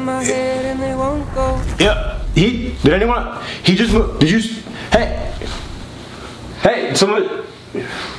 my head and they won't go. Yeah, did anyone, he just moved, hey, someone.